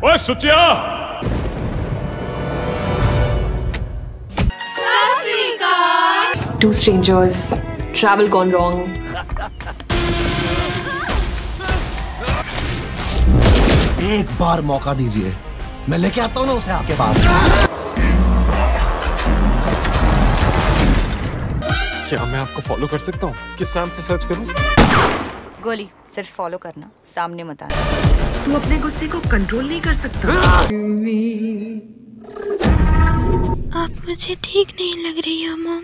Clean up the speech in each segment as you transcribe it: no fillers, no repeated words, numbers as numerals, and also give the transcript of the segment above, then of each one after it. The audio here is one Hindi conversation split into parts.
ओए सुचिया, Two strangers, travel gone wrong. एक बार मौका दीजिए, मैं लेके आता हूँ ना उसे आपके पास। क्या मैं आपको फॉलो कर सकता हूँ? किस नाम से सर्च करूँ? गोली, सिर्फ फॉलो करना, सामने मत आना। तू अपने गुस्से को कंट्रोल नहीं कर सकता। आप मुझे ठीक नहीं लग रही हो मॉम।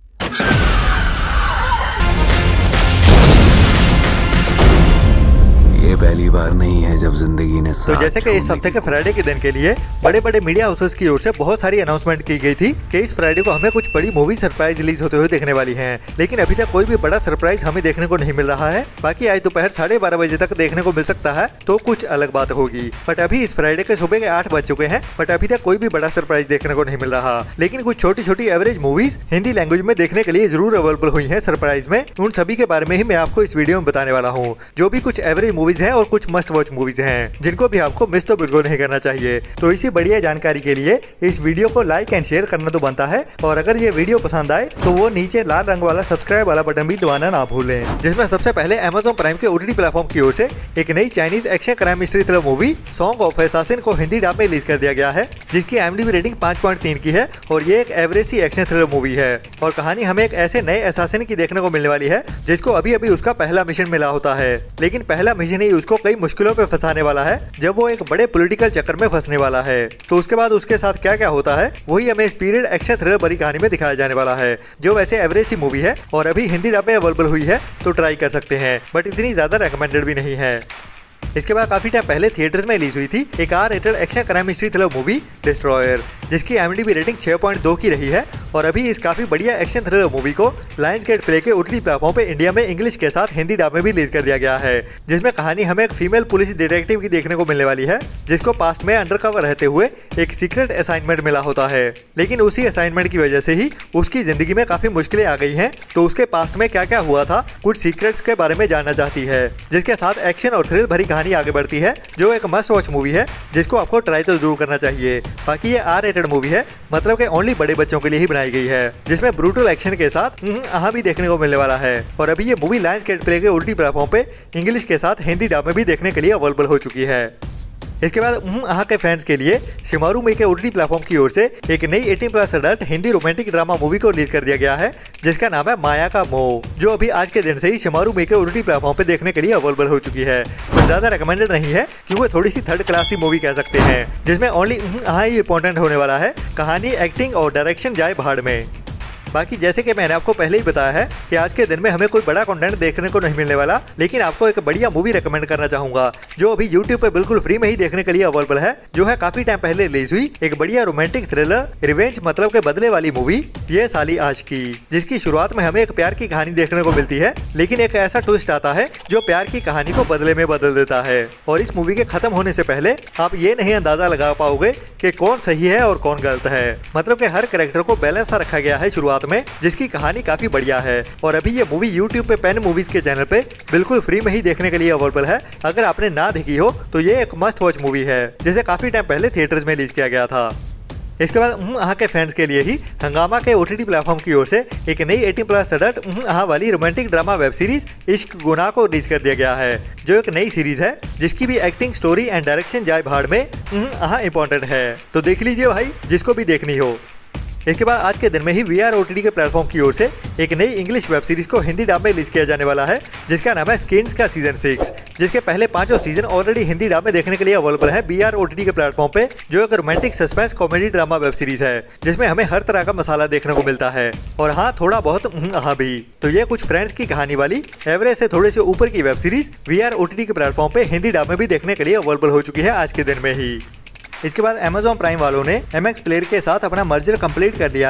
ये पहली बार नहीं है जब जिंदगी ने तो जैसे कि इस हफ्ते के फ्राइडे के दिन के लिए बड़े बड़े मीडिया हाउसेस की ओर से बहुत सारी अनाउंसमेंट की गई थी कि इस फ्राइडे को हमें कुछ बड़ी मूवी सरप्राइज रिलीज होते हुए देखने वाली हैं, लेकिन अभी तक कोई भी बड़ा सरप्राइज हमें देखने को नहीं मिल रहा है। बाकी आज दोपहर 12:30 बजे तक देखने को मिल सकता है तो कुछ अलग बात होगी। बट अभी इस फ्राइडे के सुबह के 8 बज चुके हैं, बट अभी तक कोई भी बड़ा सरप्राइज देखने को नहीं मिल रहा। लेकिन कुछ छोटी छोटी एवरेज मूवीज हिंदी लैंग्वेज में देखने के लिए जरूर अवेलेबल हुई है सरप्राइज में। उन सभी के बारे में ही मैं आपको इस वीडियो में बताने वाला हूँ, जो भी कुछ एवरेज मूवीज है और कुछ मस्ट वॉच मूवीज हैं, जिनको भी आपको मिस तो बिल्कुल नहीं करना चाहिए। तो इसी बढ़िया जानकारी के लिए इस वीडियो को लाइक एंड शेयर करना तो बनता है, और अगर ये वीडियो पसंद आए तो वो नीचे लाल रंग वाला सब्सक्राइब वाला बटन भी दबाना ना भूलें। जिसमें सबसे पहले अमेज़न प्राइम के ओटीटी प्लेटफॉर्म की ओर से एक नई Chinese action crime mystery thriller movie song of assassin को हिंदी डब में रिलीज कर दिया गया है, जिसकी IMDb रेटिंग 5.3 की है। और ये एक एवरेज सी एक्शन थ्रिलर मूवी है, और कहानी हमें एक ऐसे नए असैसिन की देखने को मिलने वाली है जिसको अभी अभी उसका पहला मिशन मिला होता है, लेकिन पहला मिशन ही उसको कई मुश्किलों पे फंसाने वाला है जब वो एक बड़े पॉलिटिकल चक्कर में फंसने वाला है। तो उसके बाद उसके साथ क्या क्या होता है वही हमें स्पिरिट एक्शन थ्रिलर भरी कहानी में दिखाया जाने वाला है, जो वैसे एवरेज सी मूवी है और अभी हिंदी डब में अवेलेबल हुई है तो ट्राई कर सकते हैं, बट इतनी ज्यादा रेकमेंडेड भी नहीं है। इसके बाद काफी टाइम पहले थिएटर्स में रिलीज हुई थी एक R rated action crime mystery thriller movie Destroyer, जिसकी IMDb रेटिंग 6.2 की रही है। और अभी इस काफी बढ़िया एक्शन थ्रिलर मूवी को लायंसगेट प्ले के ओटीटी प्लेटफॉर्म पे इंडिया में इंग्लिश के साथ हिंदी डब में भी रिलीज कर दिया गया है, जिसमें कहानी हमें एक फीमेल पुलिस डिटेक्टिव की देखने को मिलने वाली है, जिसको पास्ट में अंडरकवर रहते हुए एक सीक्रेट असाइनमेंट मिला होता है, लेकिन उसी असाइनमेंट की वजह से ही उसकी जिंदगी में काफी मुश्किलें आ गई हैं। तो उसके पास्ट में क्या क्या हुआ था, कुछ सीक्रेट्स के बारे में जानना चाहती है, जिसके साथ एक्शन और थ्रिल भरी कहानी आगे बढ़ती है, जो एक मस्ट वॉच मूवी है जिसको आपको ट्राई तो जरूर करना चाहिए। बाकी ये R-रेटेड मूवी है, मतलब कि ओनली बड़े बच्चों के लिए ही बनाई गई है, जिसमें ब्रूटल एक्शन के साथ भी देखने को मिलने वाला है। और अभी ये मूवी लायंसगेट प्ले के ओटीटी प्लेटफॉर्म पे इंग्लिश के साथ हिंदी डब में भी देखने के लिए अवेलेबल हो चुकी है। इसके बाद के फैंस के लिए शिमारू में के ओटीटी प्लेटफॉर्म की ओर से एक नई 18+ adult Hindi romantic drama movie को रिलीज कर दिया गया है, जिसका नाम है माया का मोह, जो अभी आज के दिन से ही शिमारू में के ओटीटी प्लेटफॉर्म पे देखने के लिए अवेलेबल हो चुकी है। पर ज्यादा रिकमेंडेड नहीं है क्योंकि थोड़ी सी थर्ड क्लास की मूवी कह सकते हैं, जिसमें ओनली ही इंपॉर्टेंट होने वाला है, कहानी, एक्टिंग और डायरेक्शन जाए भाड़ में। बाकी जैसे कि मैंने आपको पहले ही बताया है कि आज के दिन में हमें कोई बड़ा कंटेंट देखने को नहीं मिलने वाला, लेकिन आपको एक बढ़िया मूवी रेकमेंड करना चाहूंगा, जो अभी YouTube पे बिल्कुल फ्री में ही देखने के लिए अवेलेबल है, जो है काफी टाइम पहले रिलीज हुई एक बढ़िया रोमांटिक थ्रिलर रिवेंज मतलब के बदले वाली मूवी ये साली आशिकी, जिसकी शुरुआत में हमें एक प्यार की कहानी देखने को मिलती है, लेकिन एक ऐसा ट्विस्ट आता है जो प्यार की कहानी को बदले में बदल देता है। और इस मूवी के खत्म होने से पहले आप ये नहीं अंदाजा लगा पाओगे कि कौन सही है और कौन गलत है, मतलब कि हर कैरेक्टर को बैलेंस सा रखा गया है शुरुआत में, जिसकी कहानी काफी बढ़िया है। और अभी ये मूवी YouTube पे पेन मूवीज के चैनल पे बिल्कुल फ्री में ही देखने के लिए अवेलेबल है। अगर आपने ना देखी हो तो ये एक मस्ट वॉच मूवी है, जिसे काफी टाइम पहले थिएटर्स में रिलीज किया गया था। इसके बाद के फैंस के लिए ही हंगामा के ओटीटी प्लेटफॉर्म की ओर से एक नई 18+ अडल्ट वाली रोमांटिक ड्रामा वेब सीरीज इश्क गुनाह को रिलीज कर दिया गया है, जो एक नई सीरीज है जिसकी भी एक्टिंग, स्टोरी एंड डायरेक्शन जाए भाड़ में इंपॉर्टेंट है। तो देख लीजिए भाई, जिसको भी देखनी हो। इसके बाद आज के दिन में ही VR OTT के प्लेटफॉर्म की ओर से एक नई इंग्लिश वेब सीरीज को हिंदी डब में रिलीज किया जाने वाला है, जिसका नाम है स्किन्स का सीजन 6, जिसके पहले 5 सीजन ऑलरेडी हिंदी डब में देखने के लिए अवेलेबल है VR OTT के प्लेटफॉर्म पे, जो एक romantic suspense comedy drama web series है, जिसमें हमें हर तरह का मसाला देखने को मिलता है, और हाँ, थोड़ा बहुत भी। तो ये कुछ फ्रेंड्स की कहानी वाली एवरेज से थोड़े से ऊपर की वेब सीरीज VR OTT के प्लेटफॉर्म पे हिंदी डब में भी देखने के लिए अवेलेबल हो चुकी है आज के दिन में ही। इसके बाद Amazon प्राइम वालों ने MX प्लेयर के साथ अपना मर्जर कंप्लीट कर लिया है,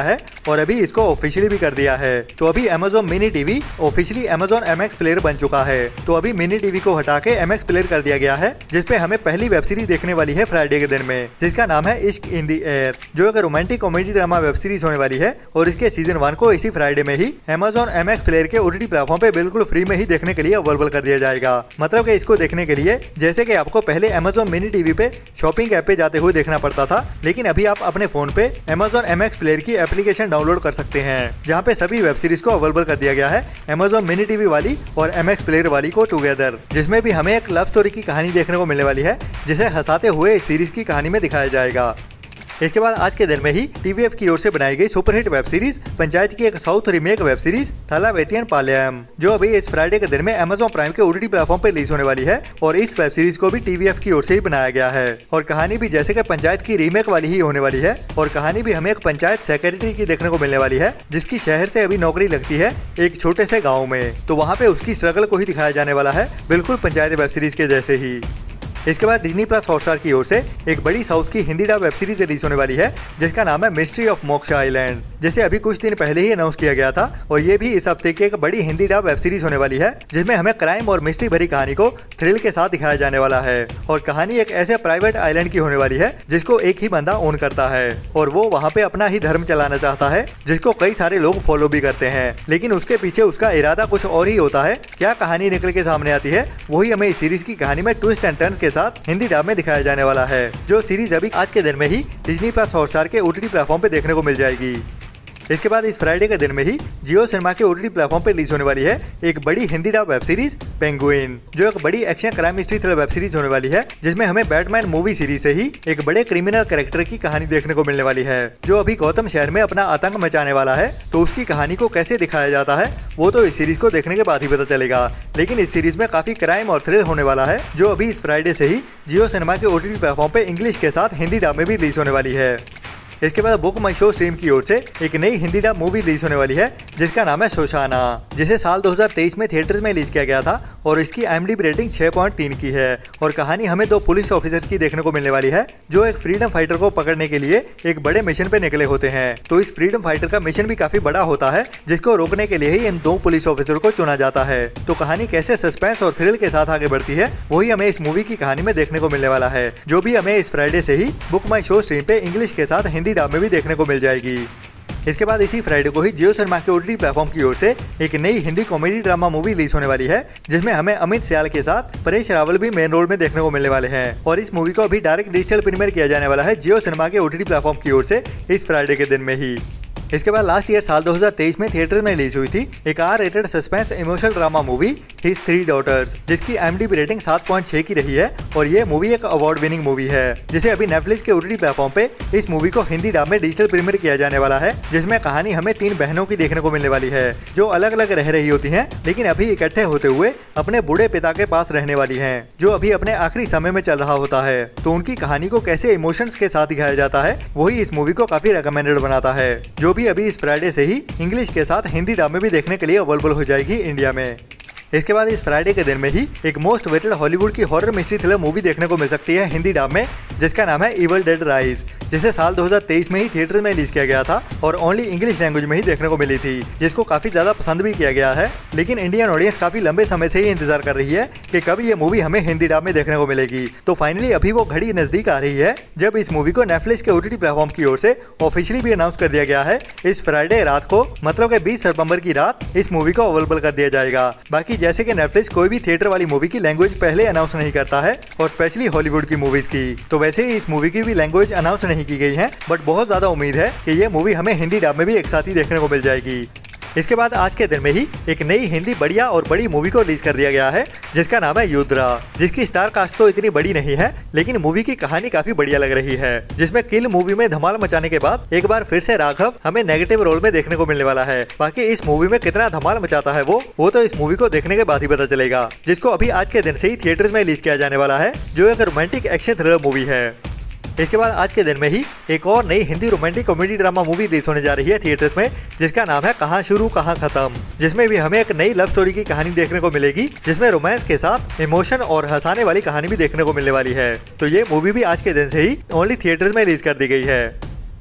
और अभी इसको ऑफिशियली भी कर दिया है। तो अभी Amazon mini TV officially Amazon MX player बन चुका है। तो अभी मिनी टीवी को हटा के MX प्लेयर कर दिया गया है, जिसपे हमें पहली वेब सीरीज देखने वाली है फ्राइडे के दिन में, जिसका नाम है इश्क इन दी एयर, जो एक romantic comedy drama web series होने वाली है। और इसके सीजन 1 को इसी फ्राइडे में ही Amazon MX प्लेयर के OTT प्लेटफॉर्म पे बिल्कुल फ्री में ही देखने के लिए अवेलेबल कर दिया जाएगा। मतलब कि इसको देखने के लिए जैसे कि आपको पहले Amazon मिनी टीवी पे शॉपिंग ऐप पे जाते हुए देखना पड़ता था, लेकिन अभी आप अपने फोन पे Amazon MX प्लेयर की एप्लीकेशन डाउनलोड कर सकते हैं, जहाँ पे सभी वेब सीरीज को अवेलेबल कर दिया गया है, Amazon मिनी टीवी वाली और MX प्लेयर वाली को टुगेदर, जिसमें भी हमें एक लव स्टोरी की कहानी देखने को मिलने वाली है, जिसे हंसाते हुए इस सीरीज की कहानी में दिखाया जाएगा। इसके बाद आज के दिन में ही TVF की ओर से बनाई गई सुपरहिट वेब सीरीज पंचायत की एक south remake web series Thalaivettiyaan Paalayam, जो अभी इस फ्राइडे के दिन में Amazon प्राइम के OTT प्लेटफॉर्म पर रिलीज होने वाली है। और इस वेब सीरीज को भी TVF की ओर से ही बनाया गया है और कहानी भी जैसे कि पंचायत की रीमेक वाली ही होने वाली है। और कहानी भी हमें एक पंचायत सेक्रेटरी की देखने को मिलने वाली है, जिसकी शहर से अभी नौकरी लगती है एक छोटे से गाँव में। तो वहाँ पे उसकी स्ट्रगल को ही दिखाया जाने वाला है, बिल्कुल पंचायत वेब सीरीज के जैसे ही। इसके बाद डिज्नी प्लस हॉटस्टार की ओर से एक बड़ी साउथ की Hindi dub web series release होने वाली है, जिसका नाम है मिस्ट्री ऑफ मोक्ष आइलैंड, जिसे अभी कुछ दिन पहले ही अनाउंस किया गया था। और ये भी इस हफ्ते की एक बड़ी हिंदी डब वेब सीरीज होने वाली है, जिसमें हमें क्राइम और मिस्ट्री भरी कहानी को थ्रिल के साथ दिखाया जाने वाला है। और कहानी एक ऐसे प्राइवेट आइलैंड की होने वाली है, जिसको एक ही बंदा ओन करता है और वो वहाँ पे अपना ही धर्म चलाना चाहता है, जिसको कई सारे लोग फॉलो भी करते हैं, लेकिन उसके पीछे उसका इरादा कुछ और ही होता है। क्या कहानी निकल के सामने आती है, वही हमें इस सीरीज की कहानी में ट्विस्ट एंड टर्न्स के साथ हिंदी डब में दिखाया जाने वाला है, जो सीरीज अभी आज के दिन में ही डिज्नी प्लस हॉटस्टार के OTT प्लेटफॉर्म पे देखने को मिल जाएगी। इसके बाद इस फ्राइडे के दिन में ही जियो सिनेमा के OTT प्लेटफॉर्म पे रिलीज होने वाली है एक बड़ी Hindi dub web series Penguin, जो एक बड़ी action crime mystery thriller web series होने वाली है, जिसमें हमें बैटमैन मूवी सीरीज से ही एक बड़े क्रिमिनल कैरेक्टर की कहानी देखने को मिलने वाली है, जो अभी गौतम शहर में अपना आतंक मचाने वाला है। तो उसकी कहानी को कैसे दिखाया जाता है वो तो इस सीरीज को देखने के बाद ही पता चलेगा, लेकिन इस सीरीज में काफी क्राइम और थ्रिल होने वाला है, जो अभी इस फ्राइडे से ही जियो सिनेमा के OTT प्लेटफॉर्म पे इंग्लिश के साथ हिंदी डब में भी रिलीज होने वाली है। इसके बाद बुक माई शो स्ट्रीम की ओर से एक नई हिंदी डब मूवी रिलीज होने वाली है, जिसका नाम है शोशाना, जिसे साल 2023 में थिएटर्स में रिलीज किया गया था और इसकी IMDb रेटिंग 6.3 की है। और कहानी हमें 2 पुलिस ऑफिसर्स की देखने को मिलने वाली है, जो एक फ्रीडम फाइटर को पकड़ने के लिए एक बड़े मिशन पे निकले होते हैं। तो इस फ्रीडम फाइटर का मिशन भी काफी बड़ा होता है, जिसको रोकने के लिए ही इन 2 पुलिस ऑफिसर को चुना जाता है। तो कहानी कैसे सस्पेंस और थ्रिल के साथ आगे बढ़ती है, वही हमें इस मूवी की कहानी में देखने को मिलने वाला है, जो भी हमें इस फ्राइडे से ही बुक माई शो स्ट्रीम पे इंग्लिश के साथ हिंदी डब में भी देखने को मिल जाएगी। इसके बाद इसी फ्राइडे को ही जियो सिनेमा के OTT प्लेटफॉर्म की ओर से एक नई Hindi comedy drama movie release होने वाली है, जिसमें हमें अमित सियाल के साथ परेश रावल भी मेन रोल में देखने को मिलने वाले हैं। और इस मूवी को अभी डायरेक्ट डिजिटल प्रीमियर किया जाने वाला है जियो सिनेमा के OTT प्लेटफॉर्म की ओर से इस फ्राइडे के दिन में ही। इसके बाद लास्ट ईयर साल 2023 में थिएटर में रिलीज हुई थी एक R rated suspense emotional drama movie his 3 daughters, जिसकी IMDb रेटिंग 7.6 की रही है। और ये मूवी एक अवार्ड विनिंग मूवी है, जिसे अभी नेटफ्लिक्स के OTT प्लेटफॉर्म पे इस मूवी को हिंदी डब में डिजिटल प्रीमियर किया जाने वाला है, जिसमें कहानी हमें 3 बहनों की देखने को मिलने वाली है, जो अलग अलग रह रही होती है, लेकिन अभी इकट्ठे होते हुए अपने बूढ़े पिता के पास रहने वाली है, जो अभी अपने आखिरी समय में चल रहा होता है। तो उनकी कहानी को कैसे इमोशंस के साथ दिखाया जाता है, वही इस मूवी को काफी रिकमेंडेड बनाता है, जो भी अभी इस फ्राइडे से ही इंग्लिश के साथ हिंदी डब में भी देखने के लिए अवेलेबल हो जाएगी इंडिया में। इसके बाद इस फ्राइडे के दिन में ही एक मोस्ट वेटेड हॉलीवुड की हॉरर मिस्ट्री थ्रिलर मूवी देखने को मिल सकती है हिंदी डब में, जिसका नाम है इविल डेड राइज, जिसे साल 2023 में ही थिएटर में रिलीज किया गया था और ओनली इंग्लिश लैंग्वेज में ही देखने को मिली थी, जिसको काफी ज्यादा पसंद भी किया गया है। लेकिन इंडियन ऑडियंस काफी लंबे समय से ही इंतजार कर रही है कि कब ये मूवी हमें हिंदी डब में देखने को मिलेगी। तो फाइनली अभी वो घड़ी नजदीक आ रही है, जब इस मूवी को नेटफ्लिक्स के OTT प्लेटफॉर्म की ओर से ऑफिशियली भी अनाउंस कर दिया गया है। इस फ्राइडे रात को, मतलब कि 20 सितंबर की रात इस मूवी को अवेलेबल कर दिया जाएगा। बाकी जैसे कि नेटफ्लिक्स कोई भी थिएटर वाली मूवी की लैंग्वेज पहले अनाउंस नहीं करता है, और स्पेशली हॉलीवुड की मूवीज की, तो वैसे ही इस मूवी की भी लैंग्वेज अनाउंस नहीं की गई है, बट बहुत ज्यादा उम्मीद है कि ये मूवी हमें हिंदी डब में भी एक साथ ही देखने को मिल जाएगी। इसके बाद आज के दिन में ही एक नई हिंदी बढ़िया और बड़ी मूवी को रिलीज कर दिया गया है, जिसका नाम है युद्रा, जिसकी स्टार कास्ट तो इतनी बड़ी नहीं है, लेकिन मूवी की कहानी काफी बढ़िया लग रही है, जिसमें किल मूवी में धमाल मचाने के बाद एक बार फिर से राघव हमें नेगेटिव रोल में देखने को मिलने वाला है। बाकी इस मूवी में कितना धमाल मचाता है वो तो इस मूवी को देखने के बाद ही पता चलेगा, जिसको अभी आज के दिन से ही थिएटर्स में रिलीज किया जाने वाला है, जो एक रोमांटिक एक्शन थ्रिलर मूवी है। इसके बाद आज के दिन में ही एक और नई Hindi romantic comedy drama movie release होने जा रही है थिएटर्स में, जिसका नाम है कहां शुरू कहां खत्म, जिसमें भी हमें एक नई लव स्टोरी की कहानी देखने को मिलेगी, जिसमें रोमांस के साथ इमोशन और हंसाने वाली कहानी भी देखने को मिलने वाली है। तो ये मूवी भी आज के दिन से ही ओनली थिएटर्स में रिलीज कर दी गई है।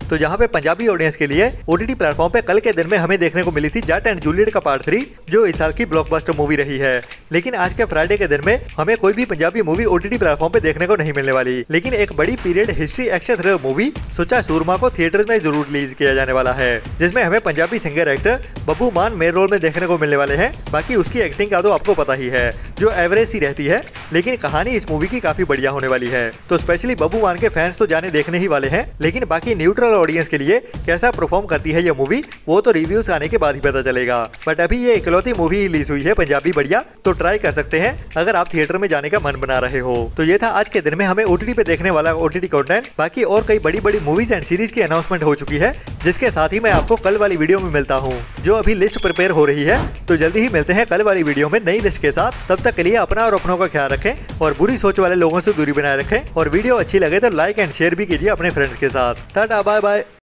तो जहाँ पे पंजाबी ऑडियंस के लिए OTT प्लेटफॉर्म पे कल के दिन में हमें देखने को मिली थी जट एंड जूलियट का पार्ट 3, जो इस साल की ब्लॉकबस्टर मूवी रही है। लेकिन आज के फ्राइडे के दिन में हमें कोई भी पंजाबी मूवी OTT प्लेटफॉर्म पे देखने को नहीं मिलने वाली। लेकिन एक बड़ी period history action thriller movie Sucha Soorma को थिएटर में जरूर रिलीज किया जाने वाला है, जिसमें हमें पंजाबी सिंगर एक्टर बब्बू मान मेन रोल में देखने को मिलने वाले हैं। बाकी उसकी एक्टिंग का तो आपको पता ही है, जो एवरेज सी रहती है, लेकिन कहानी इस मूवी की काफी बढ़िया होने वाली है। तो स्पेशली बब्बू मान के फैंस तो जाने देखने ही वाले हैं, लेकिन बाकी न्यूट्रल ऑडियंस के लिए कैसा परफॉर्म करती है ये मूवी, वो तो रिव्यूज आने के बाद ही पता चलेगा। बट अभी ये इकलौती मूवी रिलीज हुई है पंजाबी बढ़िया, तो ट्राई कर सकते हैं अगर आप थिएटर में जाने का मन बना रहे हो। तो ये था आज के दिन में हमें OTT पे देखने वाला OTT कंटेंट। बाकी और कई बड़ी बड़ी मूवीज एंड सीरीज की अनाउंसमेंट हो चुकी है, जिसके साथ ही मैं आपको कल वाली वीडियो में मिलता हूँ, जो अभी लिस्ट प्रिपेयर हो रही है। तो जल्दी ही मिलते हैं कल वाली वीडियो में नई लिस्ट के साथ। तब तक के लिए अपना और अपनों का ख्याल रखें और बुरी सोच वाले लोगों से दूरी बनाए रखें। और वीडियो अच्छी लगे तो लाइक एंड शेयर भी कीजिए अपने फ्रेंड्स के साथ। Tata bye bye.